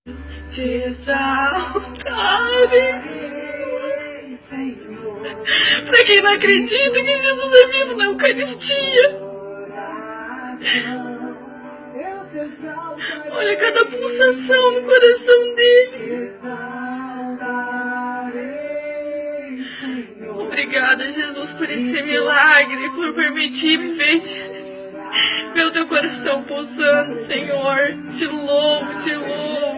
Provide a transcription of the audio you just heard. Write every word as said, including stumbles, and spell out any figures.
te exaltarei, Senhor. Pra quem não acredita que Jesus é vivo na Eucaristia, olha cada pulsação no coração dele. Obrigada, Jesus, por esse milagre, por permitir me ver, ver o teu coração pulsando, Senhor. Te louvo, te louvo.